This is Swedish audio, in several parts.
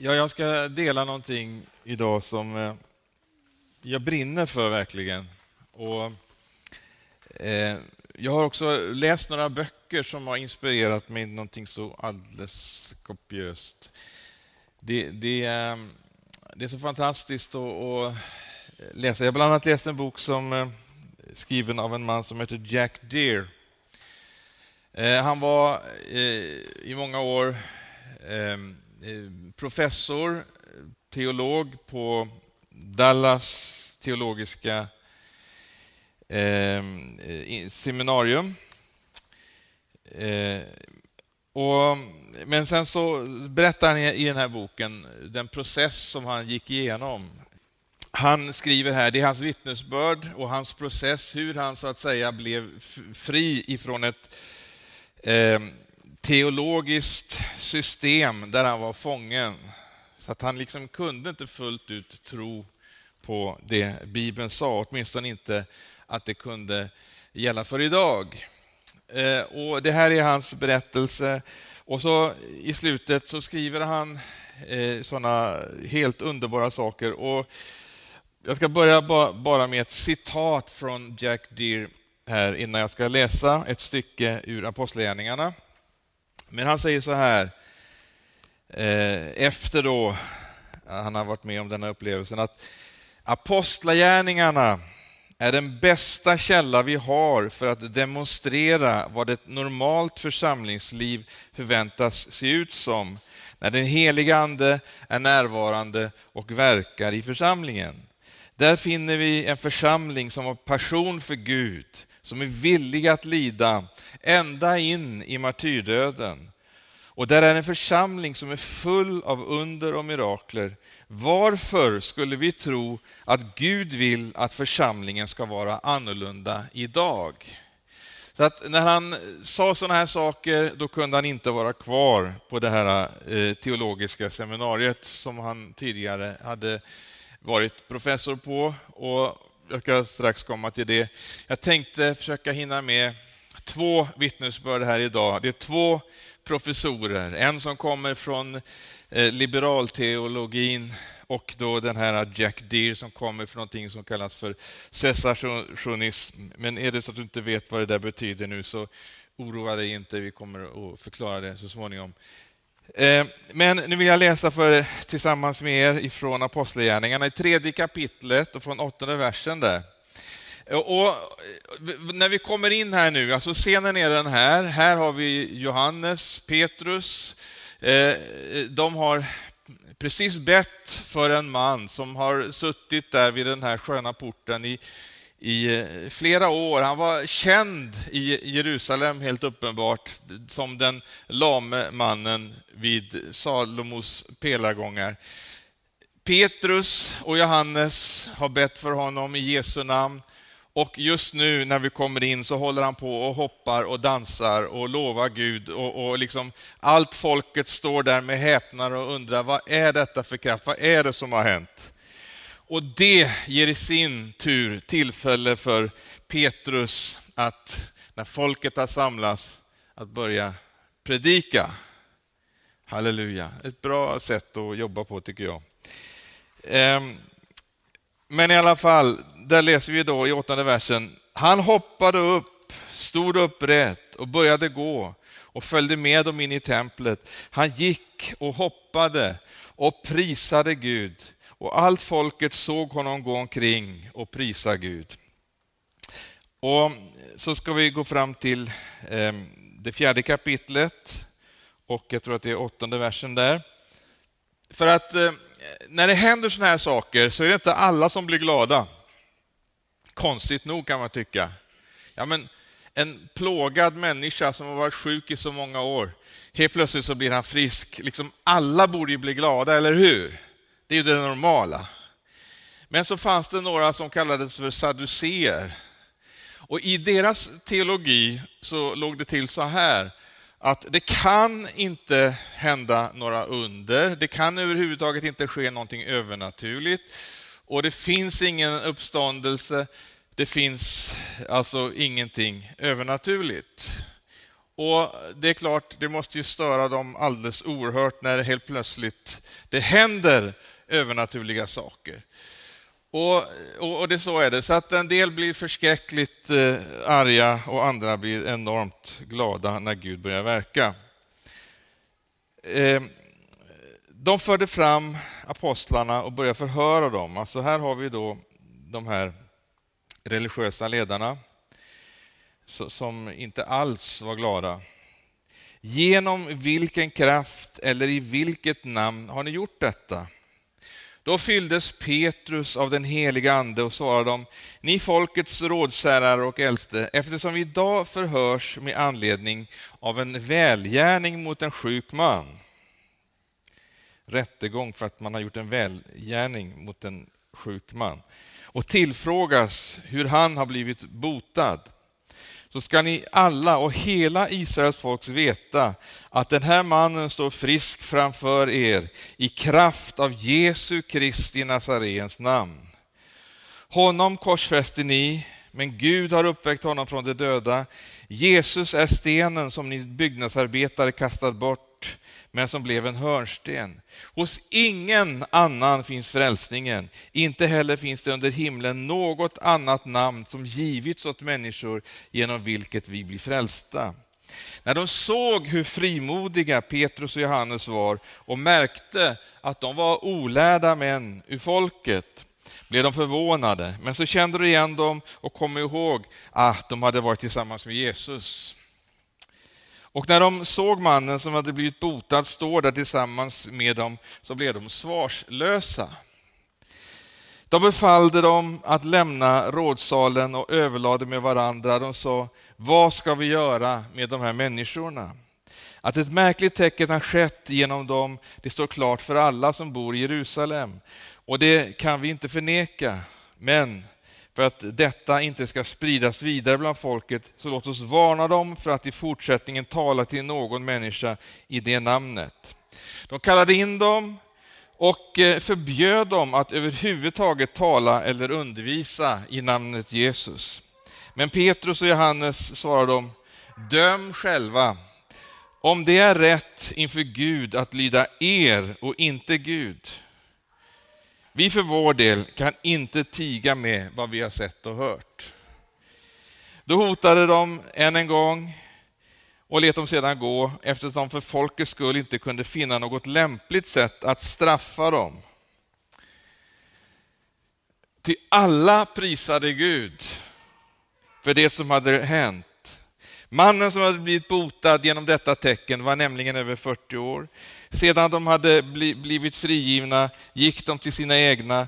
Ja, jag ska dela någonting idag som jag brinner för verkligen. Och, jag har också läst några böcker som har inspirerat mig någonting så alldeles kopiöst. Det är så fantastiskt att läsa. Jag har bland annat läst en bok som skriven av en man som heter Jack Deere. Han var i många år professor, teolog på Dallas teologiska seminarium. Men sen så berättar han i den här boken den process som han gick igenom. Han skriver här, det är hans vittnesbörd och hans process, hur han så att säga blev fri ifrån ett teologiskt system där han var fången. Så att han liksom kunde inte fullt ut tro på det Bibeln sa, åtminstone inte att det kunde gälla för idag. Och det här är hans berättelse. Och så i slutet så skriver han sådana helt underbara saker. Och jag ska börja bara med ett citat från Jack Deere här innan jag ska läsa ett stycke ur Apostlagärningarna. Men han säger så här, efter då han har varit med om den här upplevelsen, att Apostlagärningarna är den bästa källa vi har för att demonstrera vad ett normalt församlingsliv förväntas se ut som när den heliga ande är närvarande och verkar i församlingen. Där finner vi en församling som har passion för Gud, som är villig att lida ända in i martyrdöden. Och där är en församling som är full av under och mirakler. Varför skulle vi tro att Gud vill att församlingen ska vara annorlunda idag? Så att när han sa sådana här saker, då kunde han inte vara kvar på det här teologiska seminariet som han tidigare hade varit professor på. Och jag ska strax komma till det. Jag tänkte försöka hinna med 2 vittnesbörd här idag. Det är 2 professorer. En som kommer från liberalteologin och då den här Jack Deere som kommer från någonting som kallas för cessationism. Men är det så att du inte vet vad det där betyder nu, så oroa dig inte, vi kommer att förklara det så småningom. Men nu vill jag läsa tillsammans med er ifrån Apostlagärningarna i 3:e kapitlet och från 8:e versen där. Och när vi kommer in här nu, alltså scenen är den här. Här har vi Johannes, Petrus. De har precis bett för en man som har suttit där vid den här sköna porten i flera år. Han var känd i Jerusalem helt uppenbart som den lame mannen vid Salomos pelargångar. Petrus och Johannes har bett för honom i Jesu namn. Och just nu när vi kommer in så håller han på och hoppar och dansar och lovar Gud. Och liksom allt folket står där med häpnar och undrar, vad är detta för kraft? Vad är det som har hänt? Och det ger i sin tur tillfälle för Petrus att när folket har samlats att börja predika. Halleluja. Ett bra sätt att jobba på tycker jag. Men i alla fall, där läser vi då i 8:e versen. Han hoppade upp, stod upprätt och började gå och följde med dem in i templet. Han gick och hoppade och prisade Gud. Och allt folket såg honom gå omkring och prisa Gud. Och så ska vi gå fram till det 4:e kapitlet. Och jag tror att det är 8:e versen där. För att när det händer såna här saker så är det inte alla som blir glada. Konstigt nog kan man tycka. Ja, men en plågad människa som har varit sjuk i så många år. Helt plötsligt så blir han frisk. Liksom alla borde ju bli glada, eller hur? Det är ju det normala. Men så fanns det några som kallades för sadduceer. Och i deras teologi så låg det till så här. Att det kan inte hända några under. Det kan överhuvudtaget inte ske någonting övernaturligt. Och det finns ingen uppståndelse. Det finns alltså ingenting övernaturligt. Och det är klart, det måste ju störa dem alldeles oerhört när det helt plötsligt det händer övernaturliga saker. Och det så är det. Så att en del blir förskräckligt arga och andra blir enormt glada när Gud börjar verka. De förde fram apostlarna och började förhöra dem. Alltså här har vi då de här religiösa ledarna som inte alls var glada. Genom vilken kraft eller i vilket namn har ni gjort detta? Då fylldes Petrus av den heliga ande och svarade dem: ni folkets rådsherrar och äldste, eftersom vi idag förhörs med anledning av en välgärning mot en sjuk man. Rättegång för att man har gjort en välgärning mot en sjuk man. Och tillfrågas hur han har blivit botad. Så ska ni alla och hela Israels folks veta att den här mannen står frisk framför er i kraft av Jesu Kristi Nazarens namn. Honom korsfäste ni, men Gud har uppväckt honom från de döda. Jesus är stenen som ni byggnadsarbetare kastat bort, men som blev en hörnsten. Hos ingen annan finns frälsningen. Inte heller finns det under himlen något annat namn som givits åt människor genom vilket vi blir frälsta. När de såg hur frimodiga Petrus och Johannes var och märkte att de var olärda män ur folket, blev de förvånade. Men så kände de igen dem och kom ihåg att de hade varit tillsammans med Jesus. Och när de såg mannen som hade blivit botad stå där tillsammans med dem, så blev de svarslösa. De befallde dem att lämna rådsalen och överlade med varandra. De sa: vad ska vi göra med de här människorna? Att ett märkligt tecken har skett genom dem, det står klart för alla som bor i Jerusalem. Och det kan vi inte förneka. Men för att detta inte ska spridas vidare bland folket, så låt oss varna dem för att i fortsättningen tala till någon människa i det namnet. De kallade in dem och förbjöd dem att överhuvudtaget tala eller undervisa i namnet Jesus. Men Petrus och Johannes svarade dem: döm själva. Om det är rätt inför Gud att lyda er och inte Gud. Vi för vår del kan inte tiga med vad vi har sett och hört. Då hotade de än en gång och lät dem sedan gå, eftersom de för folkets skull inte kunde finna något lämpligt sätt att straffa dem. Till alla prisade Gud för det som hade hänt. Mannen som hade blivit botad genom detta tecken var nämligen över 40 år. Sedan de hade blivit frigivna gick de till sina egna,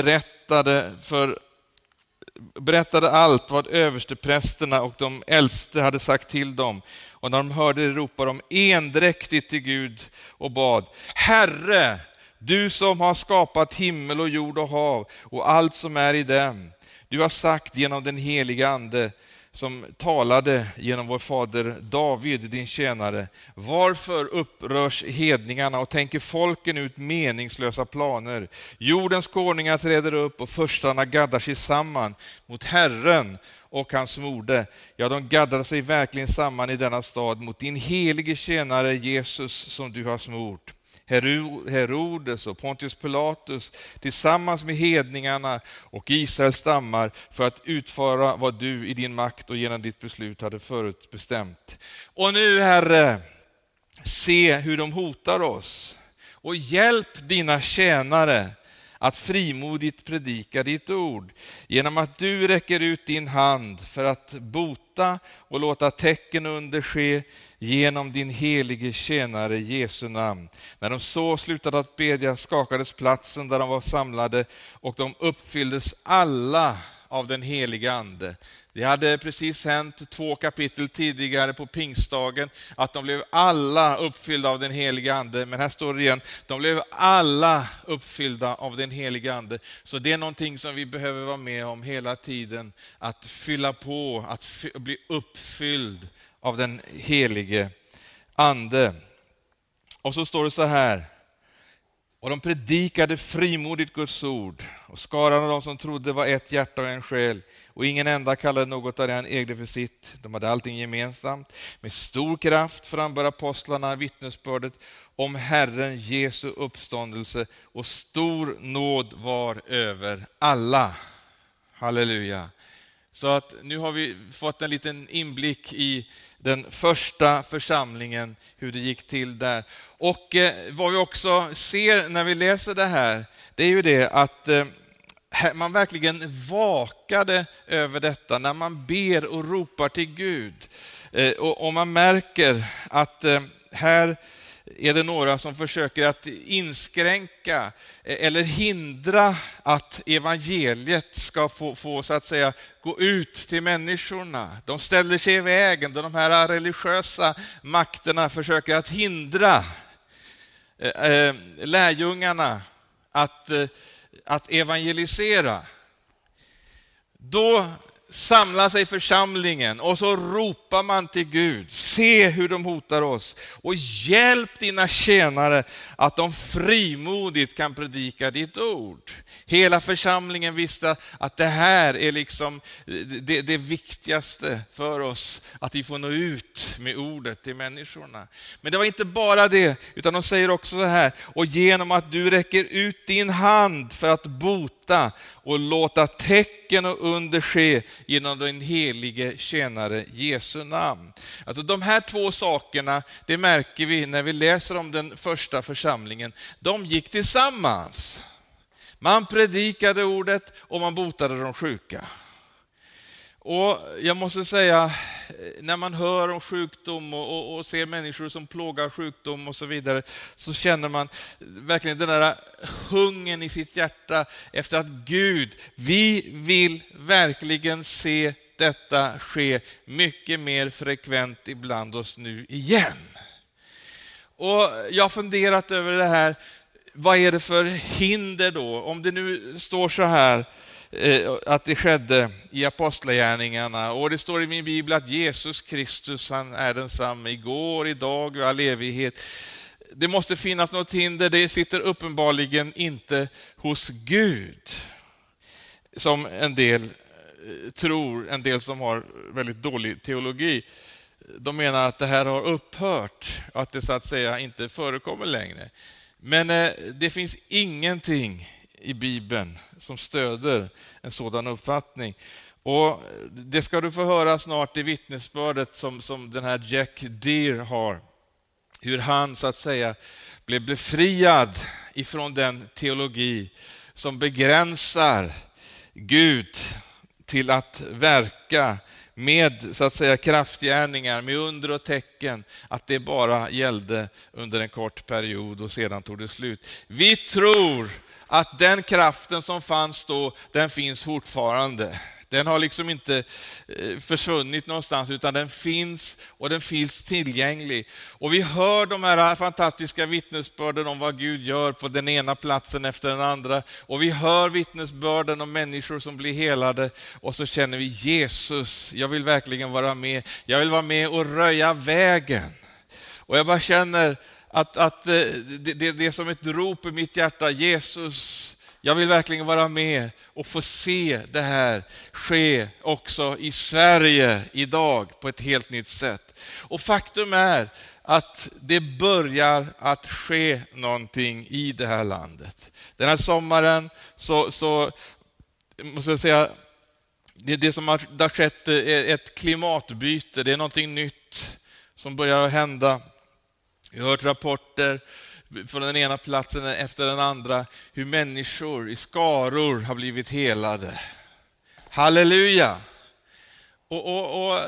berättade allt vad översteprästerna och de äldste hade sagt till dem. Och när de hörde det ropade de endräktigt till Gud och bad: Herre, du som har skapat himmel och jord och hav och allt som är i dem. Du har sagt genom den heliga ande som talade genom vår fader David, din tjänare: varför upprörs hedningarna och tänker folken ut meningslösa planer? Jordens konungar träder upp och förstarna gaddar sig samman mot Herren och hans mode. Ja, de gaddar sig verkligen samman i denna stad mot din helige tjänare Jesus som du har smort. Herodes och Pontius Pilatus tillsammans med hedningarna och Israels stammar för att utföra vad du i din makt och genom ditt beslut hade förutbestämt. Och nu, Herre, se hur de hotar oss och hjälp dina tjänare att frimodigt predika ditt ord genom att du räcker ut din hand för att bota och låta tecken under ske genom din helige tjänare Jesu namn. När de så slutade att bedja skakades platsen där de var samlade och de uppfylldes alla av den heliga ande. Det hade precis hänt 2 kapitel tidigare på pingstdagen att de blev alla uppfyllda av den heliga ande. Men här står det igen, de blev alla uppfyllda av den heliga ande. Så det är någonting som vi behöver vara med om hela tiden. Att fylla på, att bli uppfylld av den helige ande. Och så står det så här: Och de predikade frimodigt Guds ord, och skaran av de som trodde var ett hjärta och en själ, och ingen enda kallade något av det han ägde för sitt. De hade allting gemensamt. Med stor kraft frambar apostlarna vittnesbördet om Herren Jesu uppståndelse, och stor nåd var över alla. Halleluja. Så att nu har vi fått en liten inblick i den första församlingen, hur det gick till där. Och vad vi också ser när vi läser det här, det är ju det att man verkligen vakade över detta när man ber och ropar till Gud. Och man märker att här är det några som försöker att inskränka eller hindra att evangeliet ska få så att säga gå ut till människorna. De ställer sig i vägen, då de här religiösa makterna försöker att hindra lärjungarna att evangelisera. Då samlar sig församlingen och så ropar man till Gud: se hur de hotar oss, och hjälp dina tjänare att de frimodigt kan predika ditt ord. Hela församlingen visste att det här är liksom det viktigaste för oss, att vi får nå ut med ordet till människorna. Men det var inte bara det, utan de säger också så här: och genom att du räcker ut din hand för att bota och låta tecken och under ske genom den helige tjänare Jesu namn. Alltså de här två sakerna, det märker vi när vi läser om den första församlingen. De gick tillsammans. Man predikade ordet och man botade de sjuka. Och jag måste säga, när man hör om sjukdom och ser människor som plågar sjukdom och så vidare, så känner man verkligen den där hungern i sitt hjärta efter att Gud, vi vill verkligen se detta ske mycket mer frekvent ibland oss nu igen. Och jag har funderat över det här. Vad är det för hinder då? Om det nu står så här att det skedde i apostlagärningarna, och det står i min bibel att Jesus Kristus, han är densamma igår, idag och all evighet. Det måste finnas något hinder. Det sitter uppenbarligen inte hos Gud, som en del tror, en del som har väldigt dålig teologi. De menar att det här har upphört, att det så att säga inte förekommer längre. Men det finns ingenting i Bibeln som stöder en sådan uppfattning. Och det ska du få höra snart i vittnesbördet som den här Jack Deere har. Hur han så att säga blev befriad ifrån den teologi som begränsar Gud till att verka med så att säga kraftgärningar, med under och tecken, att det bara gällde under en kort period och sedan tog det slut. Vi tror att den kraften som fanns då, den finns fortfarande. Den har liksom inte försvunnit någonstans, utan den finns och den finns tillgänglig. Och vi hör de här fantastiska vittnesbörden om vad Gud gör på den ena platsen efter den andra. Och vi hör vittnesbörden om människor som blir helade, och så känner vi: Jesus, jag vill verkligen vara med. Jag vill vara med och röja vägen. Och jag bara känner att det är som ett rop i mitt hjärta: Jesus, jag vill verkligen vara med och få se det här ske också i Sverige idag på ett helt nytt sätt. Och faktum är att det börjar att ske någonting i det här landet. Den här sommaren så måste jag säga, det som har skett ett klimatbyte. Det är någonting nytt som börjar hända. Vi har hört rapporter från den ena platsen efter den andra, hur människor i skaror har blivit helade. Halleluja! Och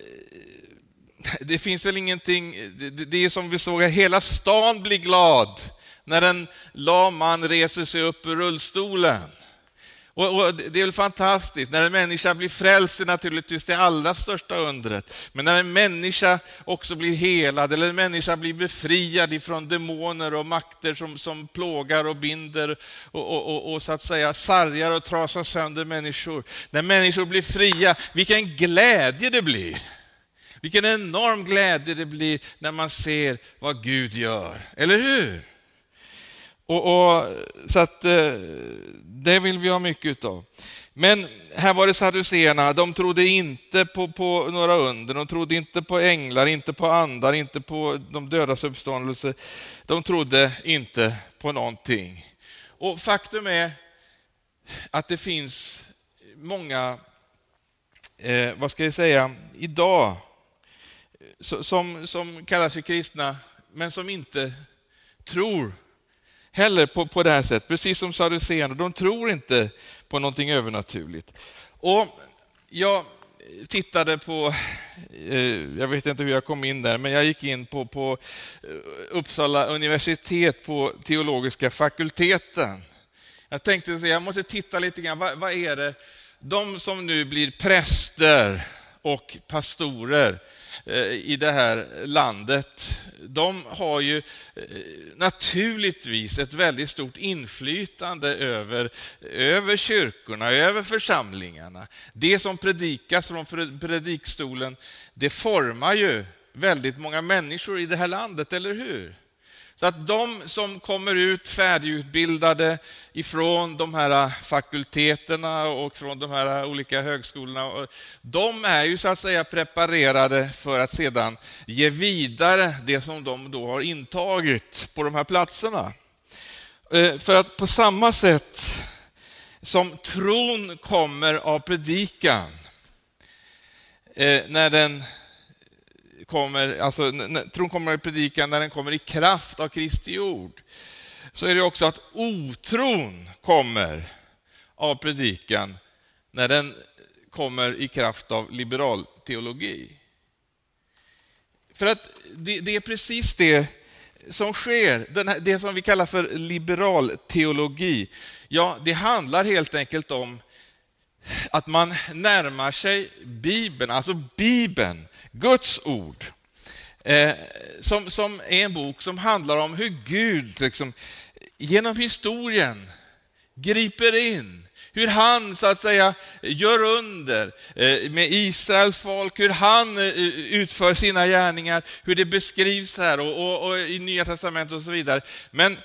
det finns väl ingenting, det är som vi såg att hela stan blir glad när en lam man reser sig upp ur rullstolen. Och det är väl fantastiskt. När en människa blir frälst är naturligtvis det allra största undret. Men när en människa också blir helad, eller en människa blir befriad ifrån demoner och makter som plågar och binder och så att säga sargar och trasar sönder människor. När människor blir fria, vilken glädje det blir. Vilken enorm glädje det blir när man ser vad Gud gör. Eller hur? Så att det vill vi ha mycket utav. Men här var det saduceerna, de trodde inte på några under, de trodde inte på änglar, inte på andar, inte på de dödas uppståndelse. De trodde inte på någonting. Och faktum är att det finns många, vad ska jag säga, idag som kallar sig kristna, men som inte tror heller på det här sättet. Precis som saduceerna, de tror inte på någonting övernaturligt. Och jag tittade på, jag vet inte hur jag kom in där, men jag gick in på Uppsala universitet på teologiska fakulteten. Jag tänkte så jag måste titta lite grann, vad är det? De som nu blir präster och pastorer i det här landet, de har ju naturligtvis ett väldigt stort inflytande över kyrkorna, över församlingarna. Det som predikas från predikstolen, det formar ju väldigt många människor i det här landet, eller hur? Så att de som kommer ut färdigutbildade ifrån de här fakulteterna och från de här olika högskolorna, de är ju så att säga preparerade för att sedan ge vidare det som de då har intagit på de här platserna. För att på samma sätt som tron kommer av predikan, när den kommer, alltså tron kommer i predikan när den kommer i kraft av Kristi ord, så är det också att otron kommer av predikan när den kommer i kraft av liberal teologi. För att det är precis det som sker, det som vi kallar för liberal teologi. Ja, det handlar helt enkelt om att man närmar sig Bibeln, alltså Bibeln, Guds ord, som är en bok som handlar om hur Gud liksom, genom historien griper in, hur han så att säga gör under med Israels folk, hur han utför sina gärningar, hur det beskrivs här och i Nya testamentet och så vidare. Men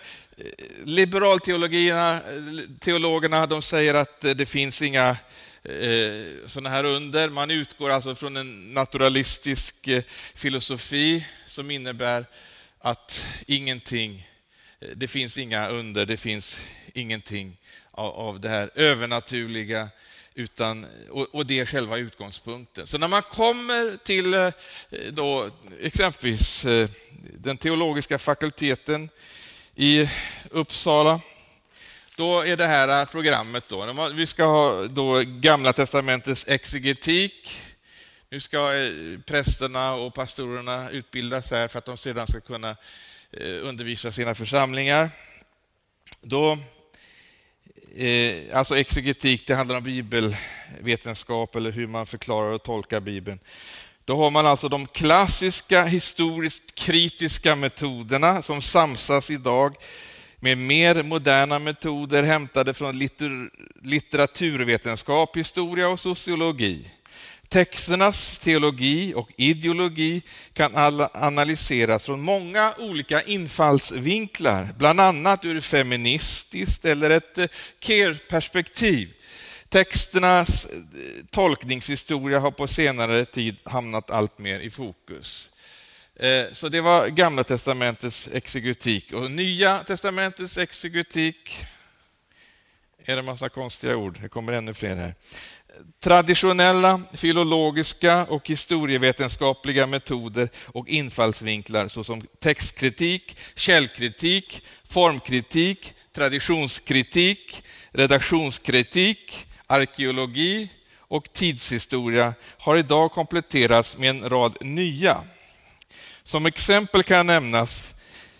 liberalteologerna, de säger att det finns inga sådana här under. Man utgår alltså från en naturalistisk filosofi som innebär att det finns inga under, det finns ingenting av det här övernaturliga, och det är själva utgångspunkten. Så när man kommer till då exempelvis den teologiska fakulteten i Uppsala, då är det här programmet då. Vi ska ha då Gamla testamentets exegetik. Nu ska prästerna och pastorerna utbildas här för att de sedan ska kunna undervisa sina församlingar. Då, alltså exegetik, det handlar om bibelvetenskap eller hur man förklarar och tolkar Bibeln. Då har man alltså de klassiska historiskt kritiska metoderna som samsas idag med mer moderna metoder hämtade från litteraturvetenskap, historia och sociologi. Texternas teologi och ideologi kan analyseras från många olika infallsvinklar, bland annat ur feministiskt eller ett queer-perspektiv. Texternas tolkningshistoria har på senare tid hamnat allt mer i fokus. Så det var Gamla testamentets exegetik. Och Nya testamentets exegetik är det en massa konstiga ord. Det kommer ännu fler här. Traditionella, filologiska och historievetenskapliga metoder och infallsvinklar såsom textkritik, källkritik, formkritik, traditionskritik, redaktionskritik, arkeologi och tidshistoria har idag kompletterats med en rad nya. Som exempel kan nämnas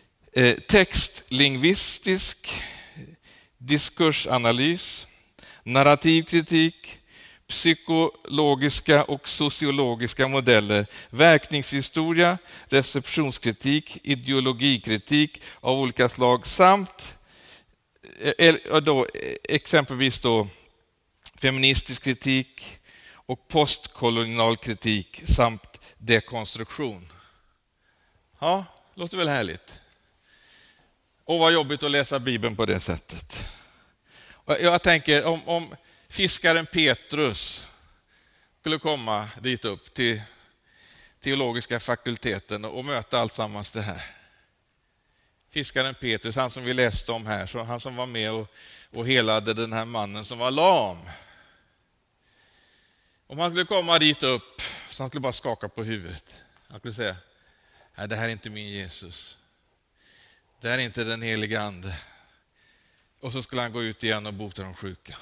textlingvistisk diskursanalys, narrativ kritik, psykologiska och sociologiska modeller, verkningshistoria, receptionskritik, ideologikritik av olika slag samt exempelvis då feministisk kritik och postkolonial kritik samt dekonstruktion. Ja, låter väl härligt. Och vad jobbigt att läsa Bibeln på det sättet. Och jag tänker om fiskaren Petrus skulle komma dit upp till teologiska fakulteten och möta alltsammans det här. Fiskaren Petrus, han som vi läste om här, så han som var med och helade den här mannen som var lam. Om han skulle komma dit upp, så han skulle bara skaka på huvudet. Han skulle säga, nej, det här är inte min Jesus. Det här är inte den heliga ande. Och så skulle han gå ut igen och bota de sjuka.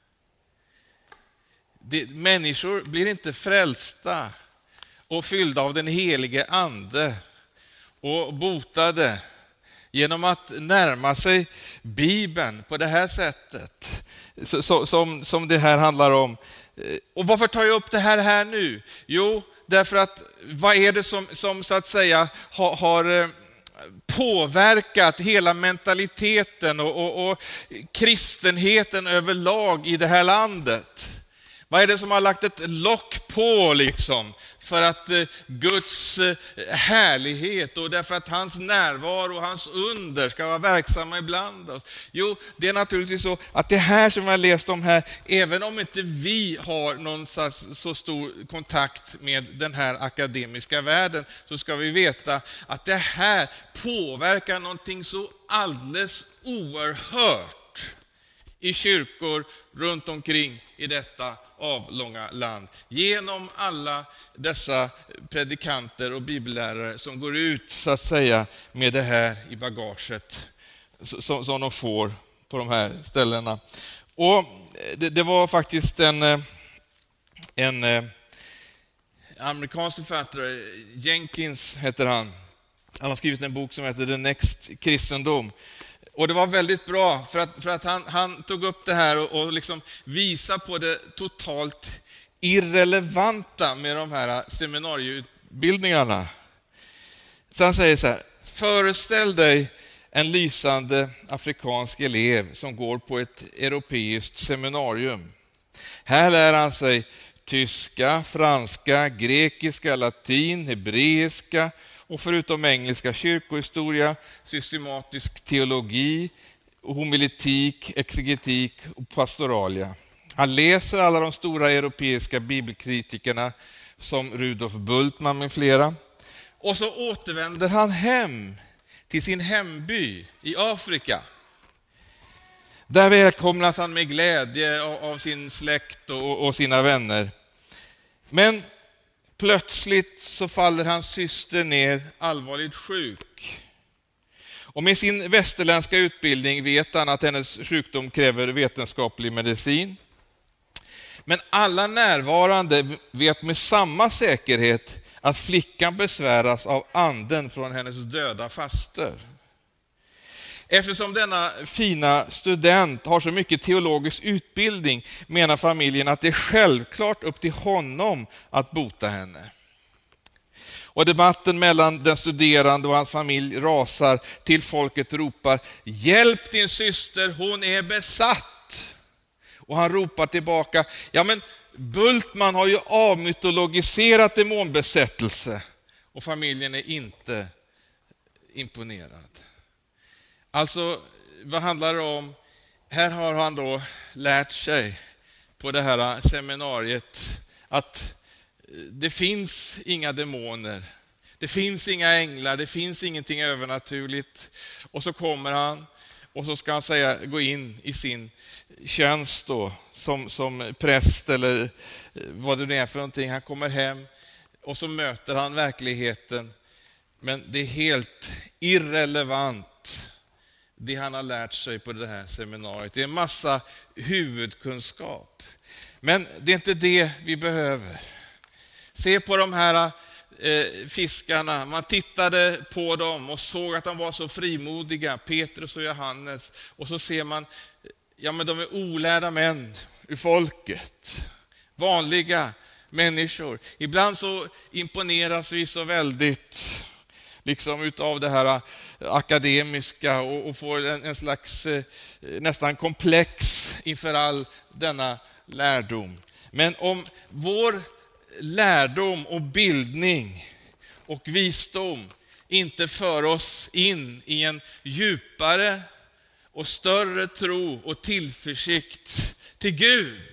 Människor blir inte frälsta och fyllda av den helige ande och botade genom att närma sig Bibeln på det här sättet som det här handlar om. Och varför tar jag upp det här nu? Jo, därför att vad är det som så att säga har påverkat hela mentaliteten och kristenheten överlag i det här landet? Vad är det som har lagt ett lock på liksom för att Guds härlighet och därför att hans närvaro och hans under ska vara verksamma ibland oss? Jo, det är naturligtvis så att det här som jag har läst om här, även om inte vi har någon så stor kontakt med den här akademiska världen, så ska vi veta att det här påverkar någonting så alldeles oerhört i kyrkor runt omkring i detta avlånga land. Genom alla dessa predikanter och bibellärare som går ut så att säga med det här i bagaget som de får på de här ställena. Och det var faktiskt en amerikansk författare, Jenkins heter han. Han har skrivit en bok som heter The Next Kristendom. Och det var väldigt bra för att han tog upp det här och liksom visade på det totalt irrelevanta med de här seminarieutbildningarna. Så han säger så här: föreställ dig en lysande afrikansk elev som går på ett europeiskt seminarium. Här lär han sig tyska, franska, grekiska, latin, hebreiska och förutom engelska kyrkohistoria, systematisk teologi, homiletik, exegetik och pastoralia. Han läser alla de stora europeiska bibelkritikerna som Rudolf Bultmann med flera. Och så återvänder han hem till sin hemby i Afrika. Där välkomnas han med glädje av sin släkt och sina vänner. Men plötsligt så faller hans syster ner allvarligt sjuk. Och med sin västerländska utbildning vet han att hennes sjukdom kräver vetenskaplig medicin. Men alla närvarande vet med samma säkerhet att flickan besväras av anden från hennes döda faster. Eftersom denna fina student har så mycket teologisk utbildning menar familjen att det är självklart upp till honom att bota henne. Och debatten mellan den studerande och hans familj rasar till folket ropar: hjälp din syster, hon är besatt. Och han ropar tillbaka: ja men Bultmann har ju avmytologiserat demonbesättelse. Och familjen är inte imponerad. Alltså, vad handlar det om? Här har han då lärt sig på det här seminariet att det finns inga demoner, det finns inga änglar, det finns ingenting övernaturligt. Och så kommer han och så ska han säga, gå in i sin tjänst då, som präst eller vad det nu är för någonting. Han kommer hem och så möter han verkligheten, men det är helt irrelevant det han har lärt sig på det här seminariet. Det är en massa huvudkunskap. Men det är inte det vi behöver. Se på de här fiskarna. Man tittade på dem och såg att de var så frimodiga, Petrus och Johannes. Och så ser man, ja men de är olärda män ur folket. Vanliga människor. Ibland så imponeras vi så väldigt liksom utav det här akademiska och får en slags nästan komplex inför all denna lärdom. Men om vår lärdom och bildning och visdom inte för oss in i en djupare och större tro och tillförsikt till Gud,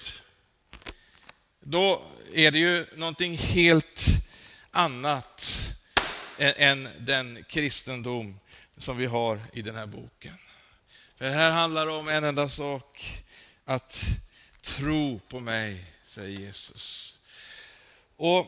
då är det ju någonting helt annat än den kristendom som vi har i den här boken. För det här handlar om en enda sak, att tro på mig, säger Jesus. Och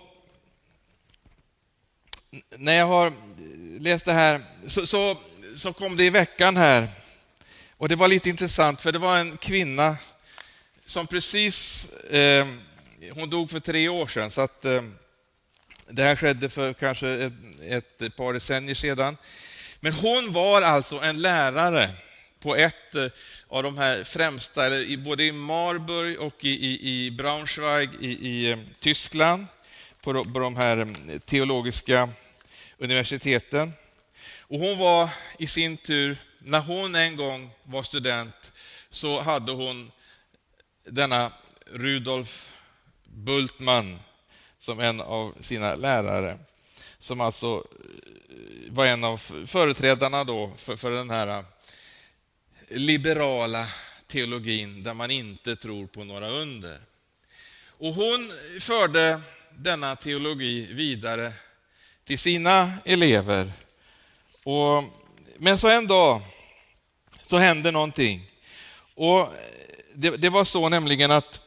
när jag har läst det här så kom det i veckan här, och det var lite intressant, för det var en kvinna som precis, hon dog för 3 år sedan, så att det här skedde för kanske ett par decennier sedan. Men hon var alltså en lärare på ett av de här främsta, eller både i Marburg och i Braunschweig i Tyskland, på de här teologiska universiteten. Och hon var i sin tur, när hon en gång var student, så hade hon denna Rudolf Bultmann som en av sina lärare, som alltså var en av företrädarna då för den här liberala teologin där man inte tror på några under. Och hon förde denna teologi vidare till sina elever. Men så en dag så hände någonting. Och det var så nämligen att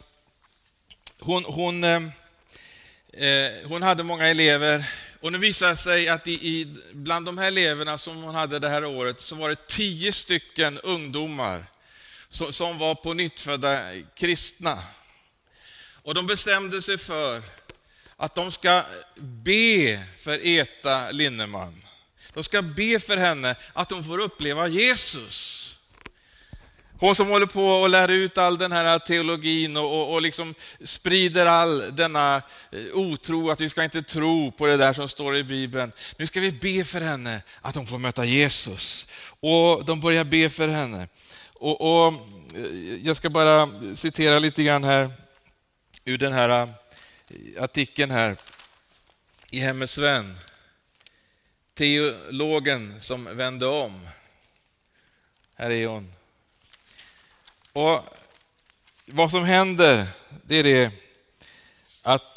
hon hade många elever, och nu visade sig att bland de här eleverna som hon hade det här året så var det 10 stycken ungdomar som var på nyttfödda kristna. Och de bestämde sig för att de ska be för Eta Linnemann. De ska be för henne att hon får uppleva Jesus. Hon som håller på och lär ut all den här teologin och liksom sprider all denna otro, att vi ska inte tro på det där som står i Bibeln. Nu ska vi be för henne att hon får möta Jesus. Och de börjar be för henne. Och jag ska bara citera lite grann här ur den här artikeln här i Hemmets Vän. Teologen som vände om. Här är hon. Och vad som händer, det är det att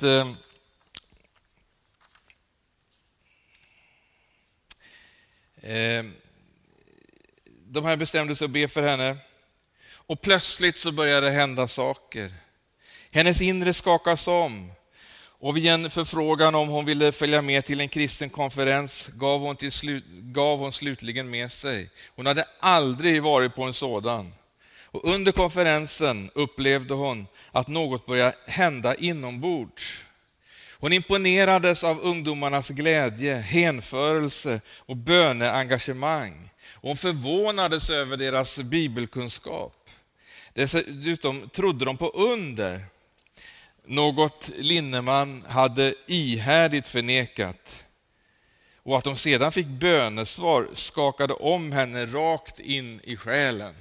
de här bestämde sig att be för henne, och plötsligt så började det hända saker. Hennes inre skakas om, och vid en förfrågan om hon ville följa med till en kristen konferens gav hon slutligen med sig. Hon hade aldrig varit på en sådan. Och under konferensen upplevde hon att något började hända inombords. Hon imponerades av ungdomarnas glädje, hänförelse och böneengagemang. Hon förvånades över deras bibelkunskap. Dessutom trodde de på under. Något Linnemann hade ihärdigt förnekat. Och att de sedan fick bönesvar skakade om henne rakt in i själen.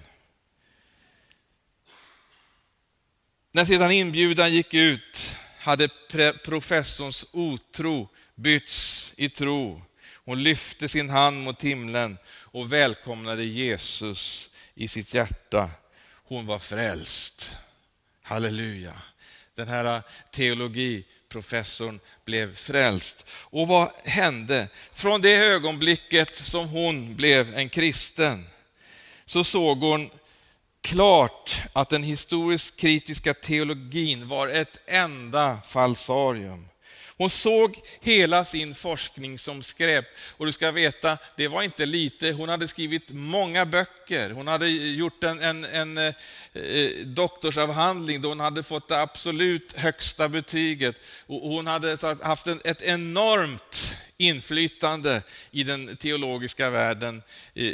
När sedan inbjudan gick ut hade professorns otro bytts i tro. Hon lyfte sin hand mot himlen och välkomnade Jesus i sitt hjärta. Hon var frälst. Halleluja. Den här teologiprofessorn blev frälst. Och vad hände? Från det ögonblicket som hon blev en kristen så såg hon klart att den historiskt kritiska teologin var ett enda falsarium. Hon såg hela sin forskning som skräp, och du ska veta, det var inte lite. Hon hade skrivit många böcker. Hon hade gjort en doktorsavhandling då hon hade fått det absolut högsta betyget, och hon hade haft ett enormt inflytande i den teologiska världen,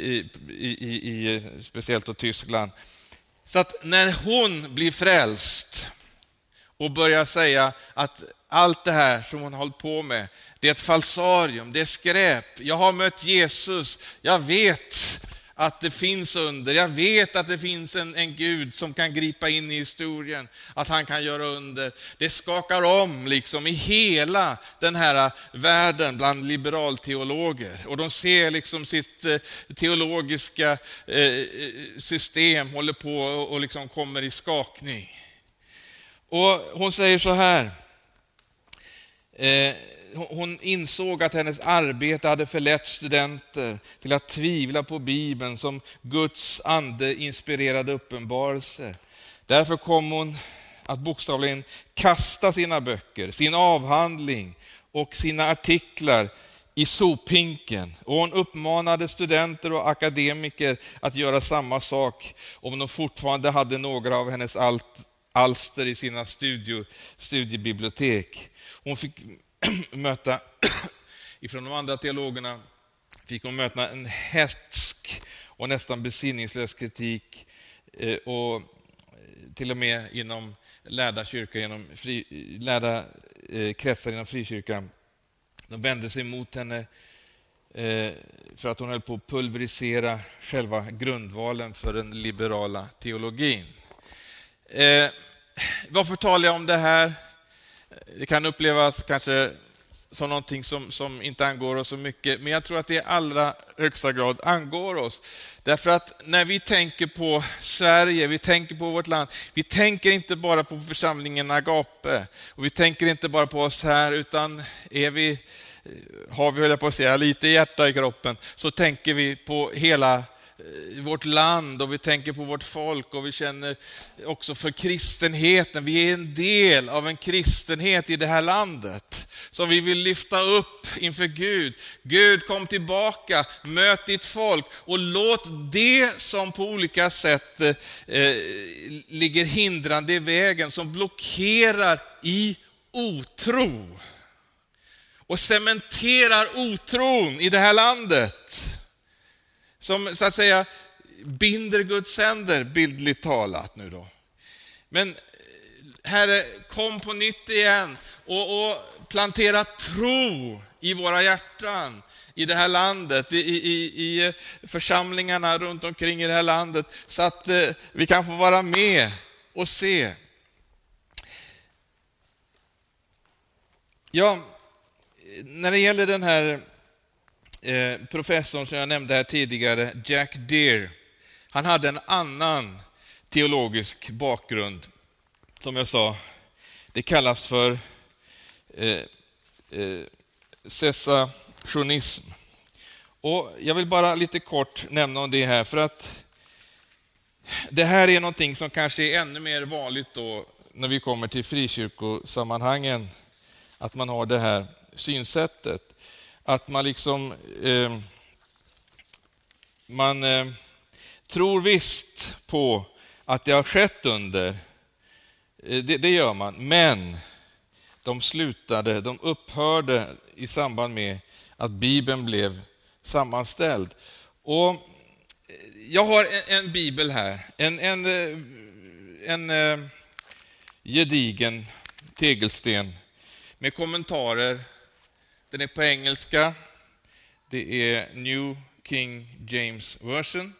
i speciellt då Tyskland. Så att när hon blir frälst och börjar säga att allt det här som hon har hållit på med, det är ett falsarium, det är skräp. Jag har mött Jesus, jag vet att det finns under. Jag vet att det finns en Gud som kan gripa in i historien, att han kan göra under. Det skakar om liksom i hela den här världen bland liberalteologer. Och de ser liksom sitt teologiska system håller på och liksom kommer i skakning. Och hon säger så här. Hon insåg att hennes arbete hade förlett studenter till att tvivla på Bibeln som Guds ande inspirerade uppenbarelse. Därför kom hon att bokstavligen kasta sina böcker, sin avhandling och sina artiklar i sophinken. Och hon uppmanade studenter och akademiker att göra samma sak om de fortfarande hade några av hennes alster i sina studiebibliotek. Hon fick möta, ifrån de andra teologerna fick hon möta en hätsk och nästan besinningslös kritik, och till och med inom lärda kretsar inom frikyrkan. De vände sig mot henne för att hon höll på att pulverisera själva grundvalen för den liberala teologin. Varför talar jag om det här? Det kan upplevas kanske som någonting som inte angår oss så mycket, men jag tror att det i allra högsta grad angår oss. Därför att när vi tänker på Sverige, vi tänker på vårt land, vi tänker inte bara på församlingen Agape, och vi tänker inte bara på oss här, utan har vi, höll jag på att säga, lite hjärta i kroppen, så tänker vi på hela vårt land, och vi tänker på vårt folk, och vi känner också för kristenheten. Vi är en del av en kristenhet i det här landet som vi vill lyfta upp inför Gud. Gud, kom tillbaka, möt ditt folk och låt det som på olika sätt ligger hindrande i vägen, som blockerar i otro och cementerar otron i det här landet, som så att säga binder Guds händer, bildligt talat nu då. Men Herre, kom på nytt igen och plantera tro i våra hjärtan i det här landet, i församlingarna runt omkring i det här landet, så att vi kan få vara med och se. Ja, när det gäller den här professorn som jag nämnde här tidigare, Jack Deere, han hade en annan teologisk bakgrund. Som jag sa, det kallas för cessationism. Och jag vill bara lite kort nämna om det här, för att det här är någonting som kanske är ännu mer vanligt då när vi kommer till frikyrkosammanhangen, att man har det här synsättet. Att man liksom tror visst på att det har skett under. Det gör man, men de upphörde i samband med att Bibeln blev sammanställd. Och jag har en bibel här, en gedigen tegelsten med kommentarer. Den är på engelska. Det är New King James Version.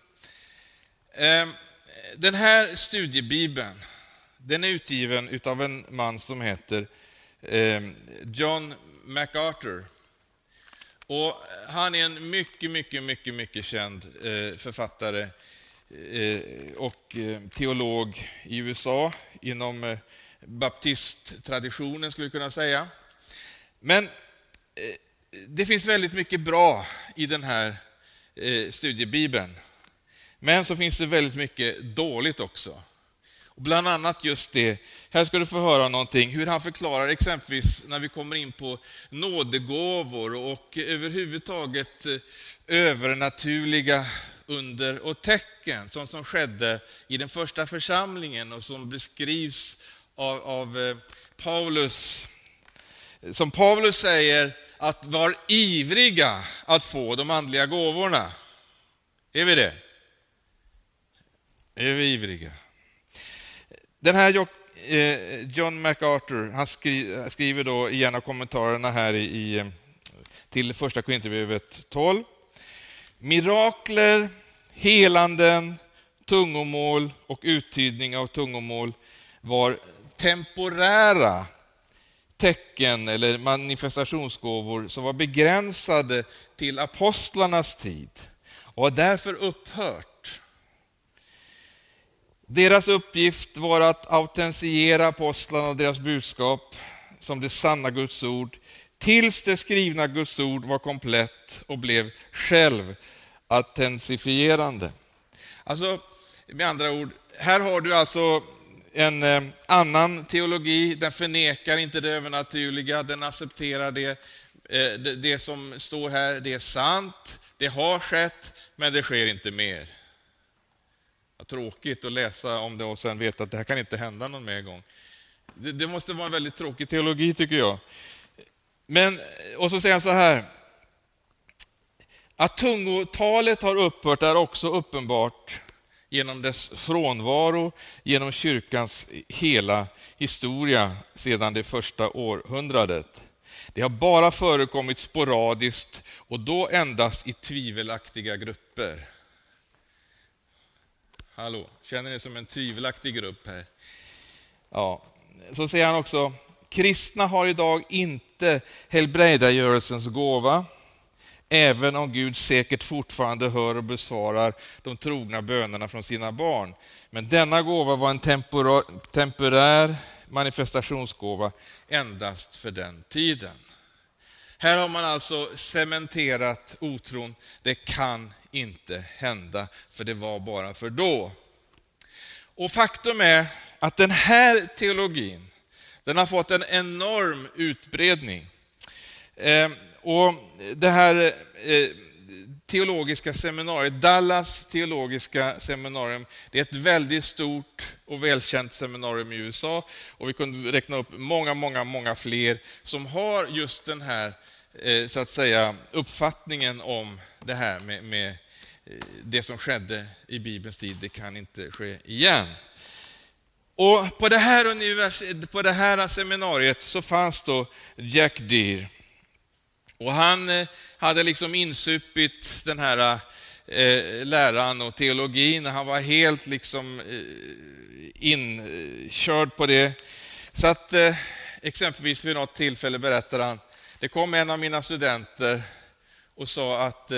Den här studiebibeln, den är utgiven av en man som heter John MacArthur. Och han är en mycket känd författare och teolog i USA inom baptisttraditionen, skulle jag kunna säga. Men det finns väldigt mycket bra i den här studiebibeln. Men så finns det väldigt mycket dåligt också. Och bland annat just det, här ska du få höra någonting, hur han förklarar exempelvis när vi kommer in på nådegåvor och överhuvudtaget övernaturliga under och tecken, sånt som skedde i den första församlingen och som beskrivs av Paulus. Som Paulus säger, att var ivriga att få de andliga gåvorna. Är vi det? Är vi ivriga? Den här John MacArthur, han skriver då i en av kommentarerna här till första Korinthierbrevet 12. Mirakler helanden, tungomål och uttydning av tungomål var temporära tecken eller manifestationsgåvor som var begränsade till apostlarnas tid och har därför upphört. Deras uppgift var att autentifiera apostlarna och deras budskap som det sanna Guds ord tills det skrivna Guds ord var komplett och blev själv autentifierande. Alltså, med andra ord, här har du alltså en annan teologi. Den förnekar inte det övernaturliga, den accepterar det som står här, det är sant, det har skett, men det sker inte mer. Tråkigt att läsa om det och sen veta att det här kan inte hända någon mer gång. Det måste vara en väldigt tråkig teologi, tycker jag. Men, och så säger han så här: att tungotalet har upphört är också uppenbart genom dess frånvaro, genom kyrkans hela historia sedan det första århundradet. Det har bara förekommit sporadiskt och då endast i tvivelaktiga grupper. Hallå, känner ni som en tvivelaktig grupp här? Ja, så säger han också: kristna har idag inte helbrägdagörelsens gåva, även om Gud säkert fortfarande hör och besvarar de trogna bönerna från sina barn. Men denna gåva var en temporär manifestationsgåva endast för den tiden. Här har man alltså cementerat otron. Det kan inte hända, för det var bara för då. Och faktum är att den här teologin, den har fått en enorm utbredning. Och det här teologiska seminariet, Dallas teologiska seminarium, det är ett väldigt stort och välkänt seminarium i USA. Och vi kunde räkna upp många fler som har just den här så att säga uppfattningen om det här med det som skedde i Bibelns tid, det kan inte ske igen. Och på det här seminariet så fanns då Jack Deere. Och han hade liksom insupit den här läran och teologin. Han var helt liksom inkörd på det. Så att exempelvis vid något tillfälle berättade han: det kom en av mina studenter och sa att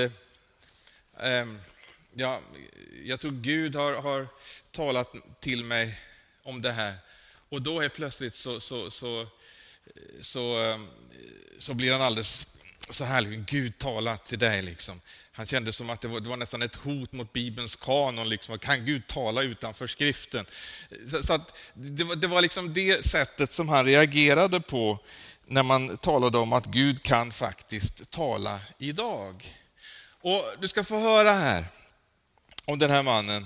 jag tror Gud har talat till mig om det här. Och då är plötsligt så blir han alldeles så här: Gud talat till dig liksom. Han kände som att det var nästan ett hot mot Bibelns kanon liksom. Kan Gud tala utanför skriften? Så att det var liksom det sättet som han reagerade på när man talade om att Gud kan faktiskt tala idag. Och du ska få höra här om den här mannen.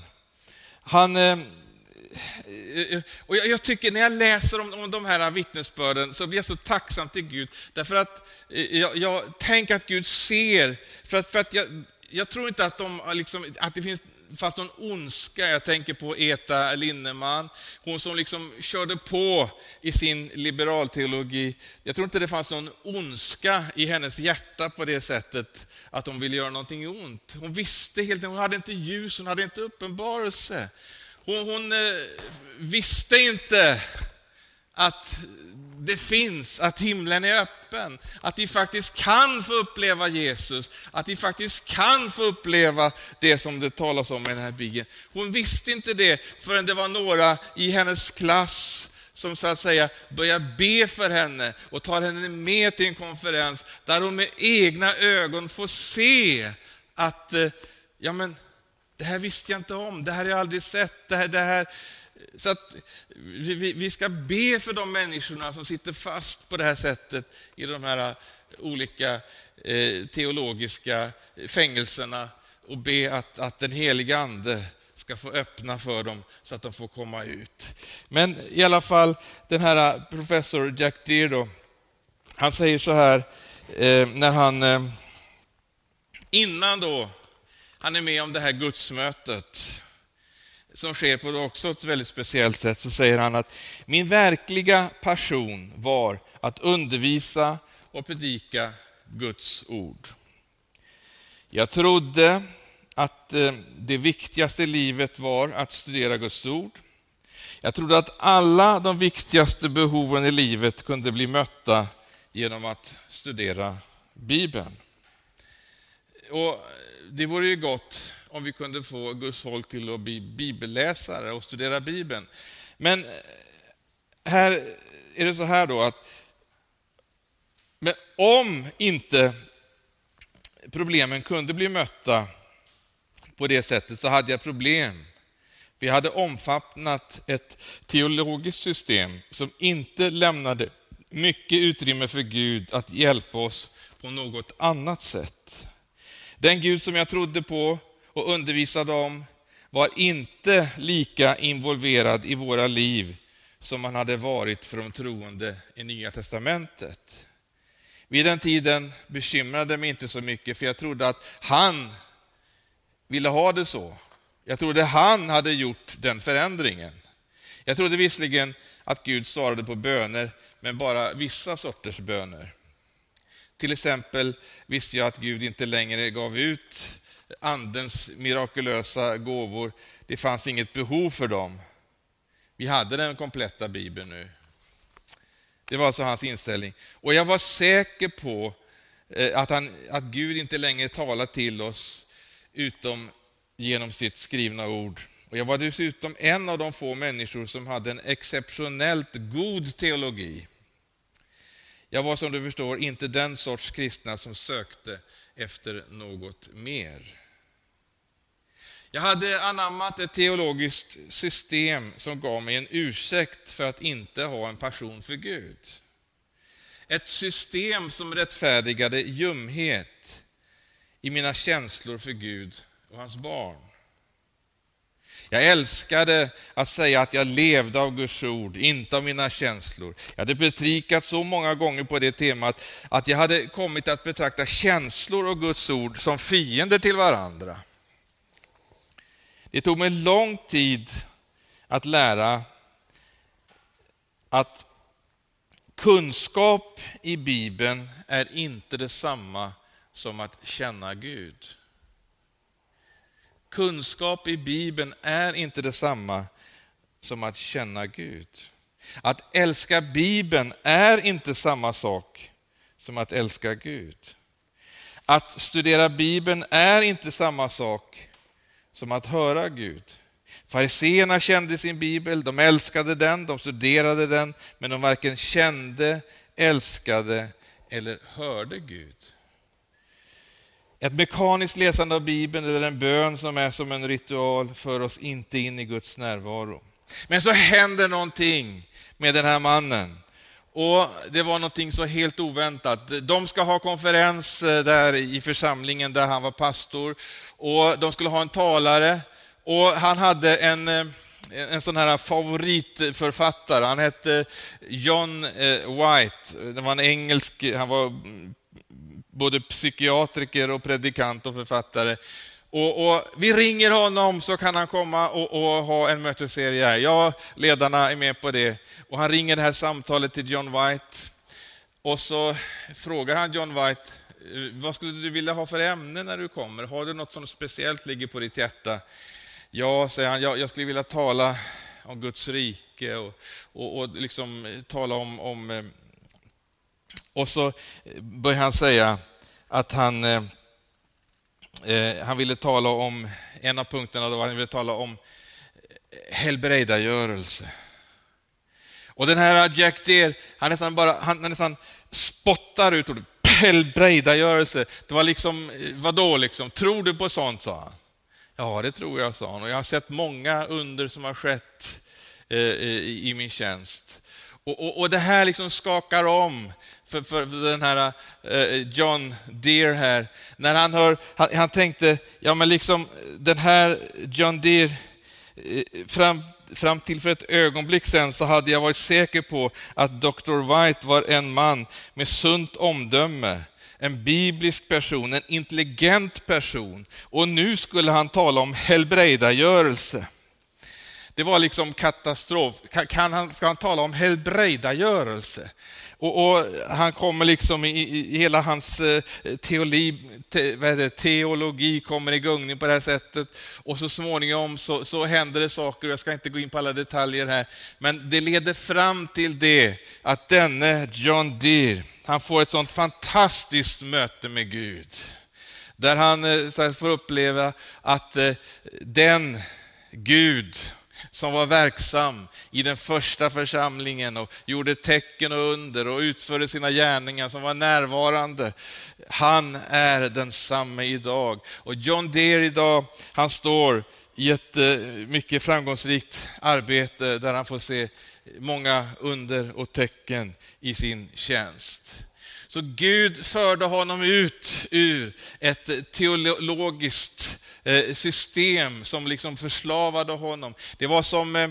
Och jag tycker när jag läser om de här vittnesbörden så blir jag så tacksam till Gud. Därför att jag tänker att Gud ser. För att jag tror inte att det fanns någon ondska. Jag tänker på Eta Linneman. Hon som liksom körde på i sin liberalteologi. Jag tror inte det fanns någon ondska i hennes hjärta på det sättet att hon ville göra någonting ont. Hon visste helt enkelt, hon hade inte ljus, hon hade inte uppenbarelse. Hon visste inte att det finns, att himlen är öppen, att de faktiskt kan få uppleva Jesus, att de faktiskt kan få uppleva det som det talas om i den här Bibeln. Hon visste inte det förrän det var några i hennes klass som så att säga börjar be för henne och tar henne med till en konferens där hon med egna ögon får se att det här visste jag inte om, det här har jag aldrig sett, det här. Så att vi ska be för de människorna som sitter fast på det här sättet i de här olika teologiska fängelserna och be att den heliga ande ska få öppna för dem så att de får komma ut. Men i alla fall, den här professor Jack Deere då, han säger så här när han innan då han är med om det här gudsmötet som sker på också ett väldigt speciellt sätt, så säger han att min verkliga passion var att undervisa och predika Guds ord. Jag trodde att det viktigaste i livet var att studera Guds ord. Jag trodde att alla de viktigaste behoven i livet kunde bli mötta genom att studera Bibeln. Och det vore ju gott om vi kunde få Guds folk till att bli bibelläsare och studera Bibeln. Men här är det så här då att men om inte problemen kunde bli mötta på det sättet så hade jag problem. Vi hade omfamnat ett teologiskt system som inte lämnade mycket utrymme för Gud att hjälpa oss på något annat sätt. Den Gud som jag trodde på och undervisade om var inte lika involverad i våra liv som han hade varit för de troende i Nya testamentet. Vid den tiden bekymrade mig inte så mycket, för jag trodde att han ville ha det så. Jag trodde han hade gjort den förändringen. Jag trodde visserligen att Gud svarade på böner, men bara vissa sorters böner. Till exempel visste jag att Gud inte längre gav ut andens mirakulösa gåvor. Det fanns inget behov för dem. Vi hade den kompletta Bibeln nu. Det var alltså hans inställning. Och jag var säker på att Gud inte längre talar till oss utom genom sitt skrivna ord. Och jag var dessutom en av de få människor som hade en exceptionellt god teologi. Jag var, som du förstår, inte den sorts kristna som sökte efter något mer. Jag hade anammat ett teologiskt system som gav mig en ursäkt för att inte ha en passion för Gud. Ett system som rättfärdigade ljumhet i mina känslor för Gud och hans barn. Jag älskade att säga att jag levde av Guds ord, inte av mina känslor. Jag hade predikat så många gånger på det temat att jag hade kommit att betrakta känslor och Guds ord som fiender till varandra. Det tog mig lång tid att lära att kunskap i Bibeln är inte detsamma som att känna Gud. Kunskap i Bibeln är inte detsamma som att känna Gud. Att älska Bibeln är inte samma sak som att älska Gud. Att studera Bibeln är inte samma sak som att höra Gud. Fariseerna kände sin bibel, de älskade den, de studerade den, men de varken kände, älskade eller hörde Gud. Ett mekaniskt läsande av Bibeln eller en bön som är som en ritual för oss inte in i Guds närvaro. Men så händer någonting med den här mannen. Och det var någonting så helt oväntat. De ska ha konferens där i församlingen där han var pastor. Och de skulle ha en talare. Och han hade en sån här favoritförfattare. Han hette John White. Det var en engelsk, han var både psykiatriker och predikant och författare. Och vi ringer honom så kan han komma och ha en mötesserie här. Ja, ledarna är med på det. Och han ringer det här samtalet till John White. Och så frågar han John White, vad skulle du vilja ha för ämne när du kommer? Har du något som speciellt ligger på ditt hjärta? Ja, säger han, jag skulle vilja tala om Guds rike och liksom tala om och så börjar han säga att han ville tala om, en av punkterna då, han ville tala om helbrägdagörelse. Och den här Jack Deere, han nästan spottar ut ordet helbrägdagörelse. Det var liksom, vadå liksom? Tror du på sånt, sa han. Ja, det tror jag, sa han. Och jag har sett många under som har skett i min tjänst. Och det här liksom skakar om för den här John Deere här. När han hör, han tänkte, ja men liksom den här John Deere, fram till för ett ögonblick sen så hade jag varit säker på att Dr. White var en man med sunt omdöme. En biblisk person, en intelligent person. Och nu skulle han tala om helbrägdagörelse. Det var liksom katastrof. Ska han tala om helbrägdagörelse? Och han kommer liksom i hela hans teologi kommer i gungning på det här sättet. Och så småningom så händer det saker, jag ska inte gå in på alla detaljer här. Men det leder fram till det att denne John Deere, han får ett sånt fantastiskt möte med Gud. Där han får uppleva att den Gud som var verksam i den första församlingen och gjorde tecken och under och utförde sina gärningar, som var närvarande, han är densamme idag. Och John Deere idag, han står i ett mycket framgångsrikt arbete där han får se många under och tecken i sin tjänst. Så Gud förde honom ut ur ett teologiskt system som liksom förslavade honom. Det var som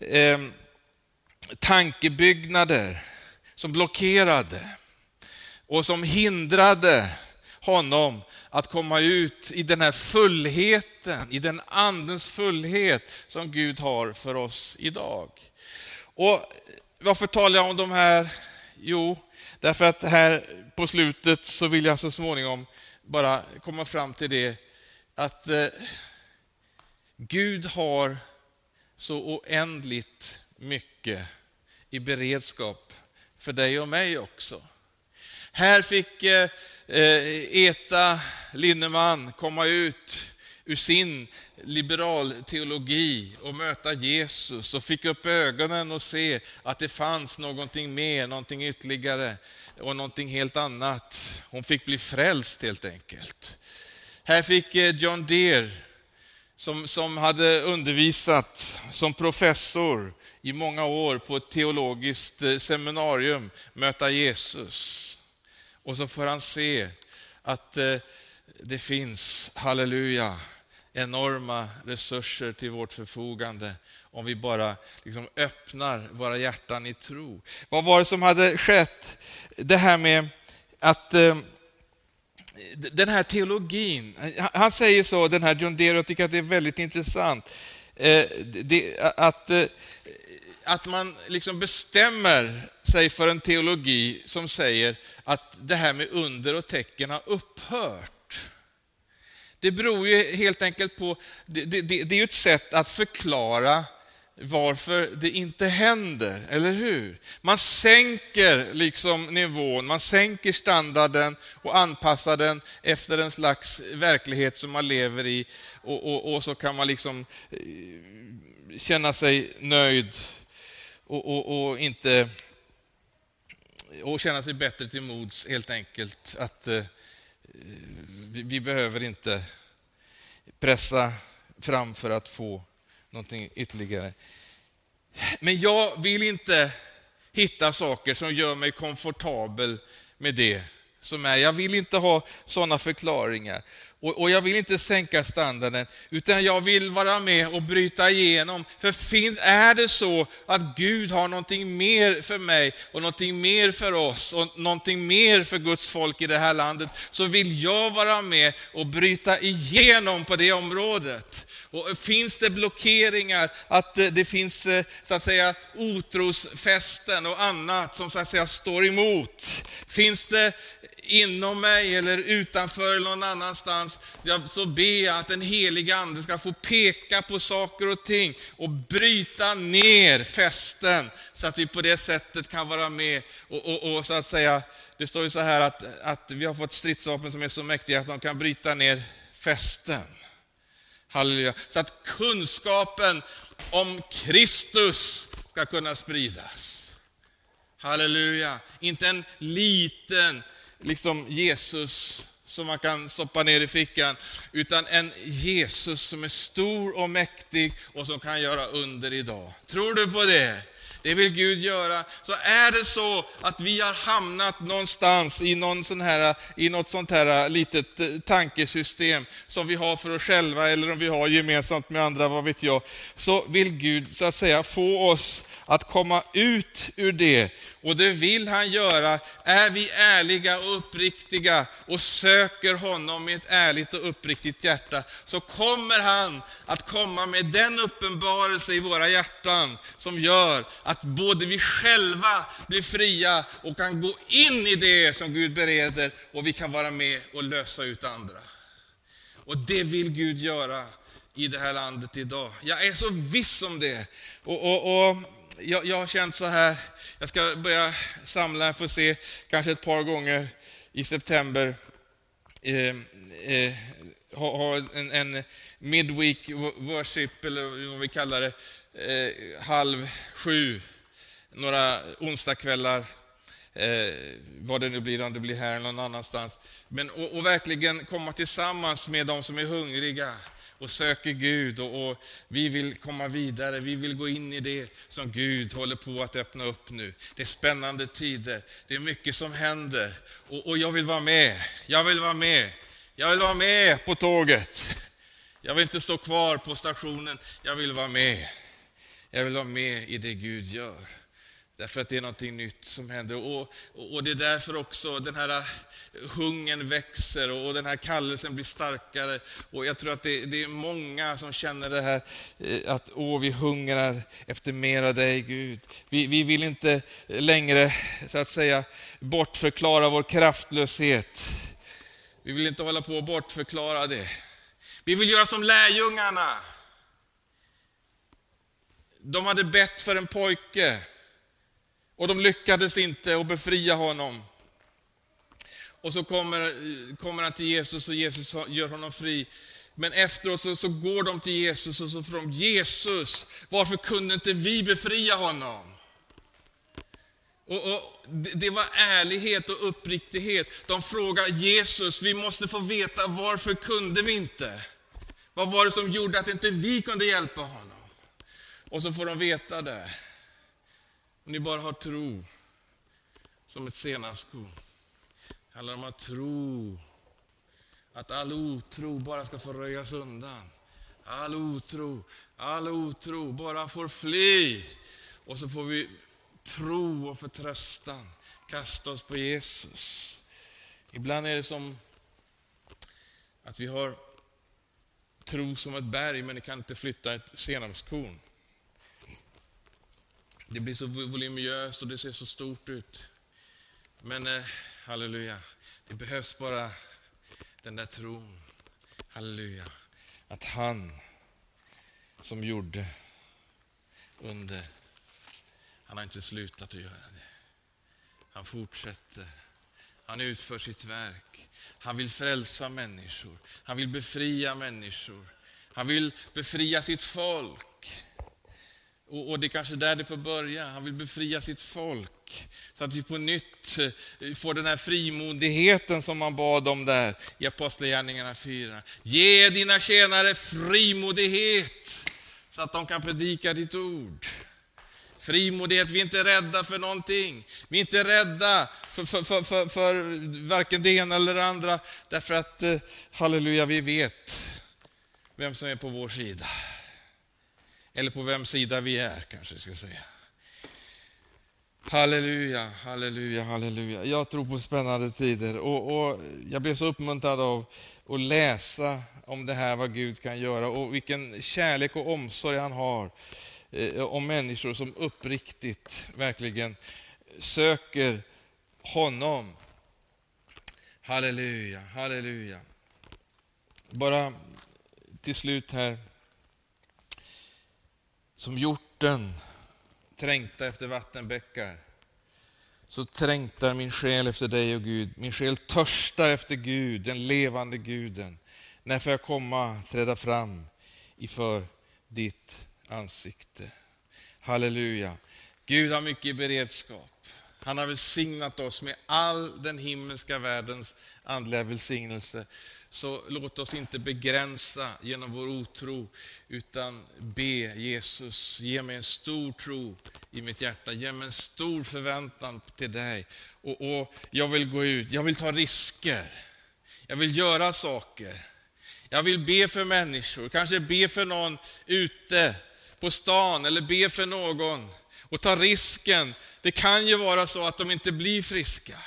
tankebyggnader som blockerade och som hindrade honom att komma ut i den här fullheten, i den andens fullhet som Gud har för oss idag. Och varför talar jag om de här? Jo, därför att här på slutet så vill jag så småningom bara komma fram till det att Gud har så oändligt mycket i beredskap för dig och mig också. Här fick Eta Linneman komma ut ur sin liberal teologi och möta Jesus och fick upp ögonen och se att det fanns någonting mer, någonting ytterligare och någonting helt annat. Hon fick bli frälst helt enkelt. Här fick John Deere, som hade undervisat som professor i många år på ett teologiskt seminarium, möta Jesus. Och så får han se att det finns, halleluja, enorma resurser till vårt förfogande om vi bara liksom öppnar våra hjärtan i tro. Vad var det som hade skett? Det här med att den här teologin, han säger så, den här John Deere, jag tycker att det är väldigt intressant, att man liksom bestämmer sig för en teologi som säger att det här med under och tecken har upphört. Det beror ju helt enkelt på, det är ju ett sätt att förklara varför det inte händer, eller hur? Man sänker liksom nivån, man sänker standarden och anpassar den efter en slags verklighet som man lever i, och så kan man liksom känna sig nöjd och inte, och känna sig bättre till mods helt enkelt, att vi behöver inte pressa fram för att få någonting ytterligare. Men jag vill inte hitta saker som gör mig komfortabel med det som är. Jag vill inte ha sådana förklaringar. Och jag vill inte sänka standarden, utan jag vill vara med och bryta igenom. För är det så att Gud har någonting mer för mig och någonting mer för oss och någonting mer för Guds folk i det här landet, så vill jag vara med och bryta igenom på det området. Och finns det blockeringar, att det finns så att säga otrosfästen och annat som så att säga står emot, finns det inom mig eller utanför eller någon annanstans, så ber jag att den heliga ande ska få peka på saker och ting och bryta ner fästen, så att vi på det sättet kan vara med och så att säga, det står ju så här att vi har fått stridsvapen som är så mäktiga att de kan bryta ner fästen. Halleluja. Så att kunskapen om Kristus ska kunna spridas. Halleluja. Inte en liten liksom Jesus som man kan stoppa ner i fickan, utan en Jesus som är stor och mäktig och som kan göra under idag. Tror du på det? Det vill Gud göra. Så är det så att vi har hamnat någonstans i något sånt här litet tankesystem som vi har för oss själva, eller om vi har gemensamt med andra, vad vet jag, så vill Gud så att säga få oss att komma ut ur det. Och det vill han göra. Är vi ärliga och uppriktiga och söker honom med ett ärligt och uppriktigt hjärta, så kommer han att komma med den uppenbarelse i våra hjärtan som gör att både vi själva blir fria och kan gå in i det som Gud bereder, och vi kan vara med och lösa ut andra. Och det vill Gud göra i det här landet idag. Jag är så viss om det. Och jag har känt så här. Jag ska börja samla, får se, kanske ett par gånger i september. Ha en midweek worship, eller vad vi kallar det. 6:30, några onsdagskvällar. Vad det nu blir, om det blir här eller någon annanstans. Men och verkligen komma tillsammans med de som är hungriga och söker Gud, och vi vill komma vidare, vi vill gå in i det som Gud håller på att öppna upp nu. Det är spännande tider, det är mycket som händer, och jag vill vara med, jag vill vara med på tåget. Jag vill inte stå kvar på stationen, jag vill vara med i det Gud gör. Därför att det är någonting nytt som händer, och det är därför också den här hungern växer och den här kallelsen blir starkare. Och jag tror att det är många som känner det här, att vi hungrar efter mer av dig, Gud. Vi vill inte längre, så att säga, bortförklara vår kraftlöshet. Vi vill inte hålla på och bortförklara det. Vi vill göra som lärjungarna. De hade bett för en pojke, och de lyckades inte att befria honom. Och så kommer han till Jesus, och Jesus gör honom fri. Men efteråt så går de till Jesus, och så frågar de: Jesus, varför kunde inte vi befria honom? Och det var ärlighet och uppriktighet. De frågar Jesus, vi måste få veta, varför kunde vi inte? Vad var det som gjorde att inte vi kunde hjälpa honom? Och så får de veta det. Om ni bara har tro som ett senapskorn. Det handlar om att tro att all otro bara ska få röjas undan. All otro bara får fly. Och så får vi tro och förtröstan kasta oss på Jesus. Ibland är det som att vi har tro som ett berg, men det kan inte flytta ett senapskorn. Det blir så voluminöst och det ser så stort ut. Men halleluja, det behövs bara den där tron. Halleluja, att han som gjorde under, han har inte slutat att göra det. Han fortsätter. Han utför sitt verk. Han vill frälsa människor. Han vill befria människor. Han vill befria sitt folk. Och det är kanske där det får börja. Han vill befria sitt folk, så att vi på nytt får den här frimodigheten som man bad om där i Apostlagärningarna 4. Ge dina tjänare frimodighet, så att de kan predika ditt ord. Frimodighet, vi är inte rädda för någonting. Vi är inte rädda för varken det ena eller det andra. Därför att, halleluja, vi vet vem som är på vår sida. Eller på vems sida vi är, kanske jag ska säga. Halleluja, halleluja, halleluja. Jag tror på spännande tider. Och jag blev så uppmuntrad av att läsa om det här, vad Gud kan göra. Och vilken kärlek och omsorg han har om människor som uppriktigt verkligen söker honom. Halleluja, halleluja. Bara till slut här. Som hjorten trängtar efter vattenbäckar, så trängtar min själ efter dig, och Gud. Min själ törstar efter Gud, den levande Guden. När får jag komma, träda fram iför ditt ansikte? Halleluja. Gud har mycket i beredskap. Han har välsignat oss med all den himmelska världens andliga välsignelse. Så låt oss inte begränsa genom vår otro, utan be Jesus, ge mig en stor tro i mitt hjärta, ge mig en stor förväntan till dig. Och jag vill gå ut, jag vill ta risker, jag vill göra saker. Jag vill be för människor, kanske be för någon ute på stan, eller be för någon. och ta risken. Det kan ju vara så att de inte blir friska.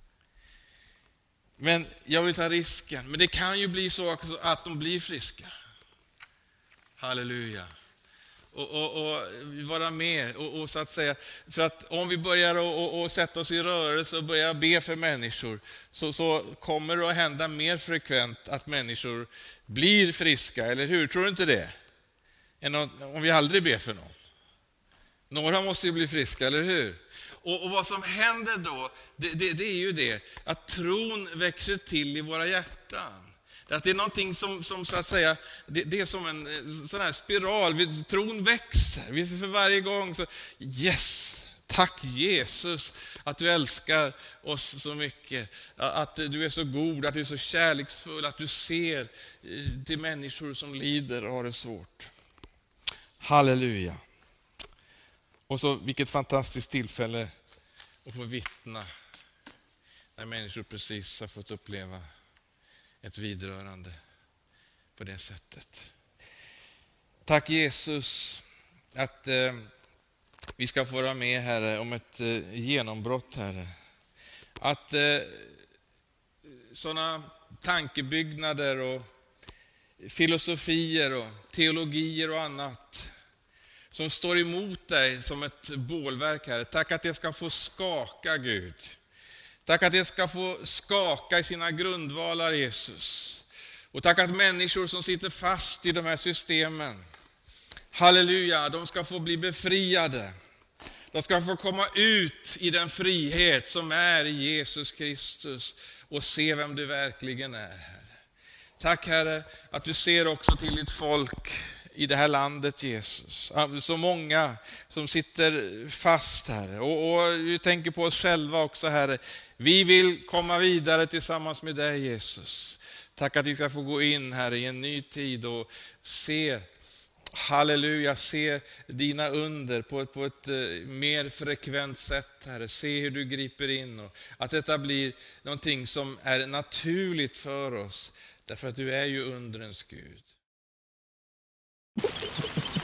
Men jag vill ta risken. Men det kan ju bli så att de blir friska. Halleluja. Och vara med och så att säga, för att om vi börjar och sätta oss i rörelse och börjar be för människor, så kommer det att hända mer frekvent att människor blir friska, eller hur? Tror du inte det? Än om vi aldrig ber för någon. Några måste ju bli friska, eller hur? Och vad som händer då, det är ju det att tron växer till i våra hjärtan. Att det är någonting som så att säga, det är som en sån här spiral. Tron växer. För varje gång så, yes, tack Jesus att du älskar oss så mycket. Att du är så god, att du är så kärleksfull, att du ser till människor som lider och har det svårt. Halleluja. Och så vilket fantastiskt tillfälle att få vittna när människor precis har fått uppleva ett vidrörande på det sättet. Tack Jesus att vi ska få vara med, Herre, om ett genombrott, Herre. Att sådana tankebyggnader och filosofier och teologier och annat som står emot dig som ett bålverk, Herre. Tack att det ska få skaka, Gud. Tack att det ska få skaka i sina grundvalar, Jesus. Och tack att människor som sitter fast i de här systemen, halleluja, de ska få bli befriade. De ska få komma ut i den frihet som är i Jesus Kristus och se vem du verkligen är, Herre. Tack, Herre, att du ser också till ditt folk i det här landet, Jesus. Så många som sitter fast, Herre. Och vi tänker på oss själva också, Herre. Vi vill komma vidare tillsammans med dig, Jesus. Tack att vi ska få gå in, Herre, i en ny tid och se, halleluja, se dina under på ett mer frekvent sätt, Herre. Se hur du griper in och att detta blir någonting som är naturligt för oss. Därför att du är ju undrens Gud.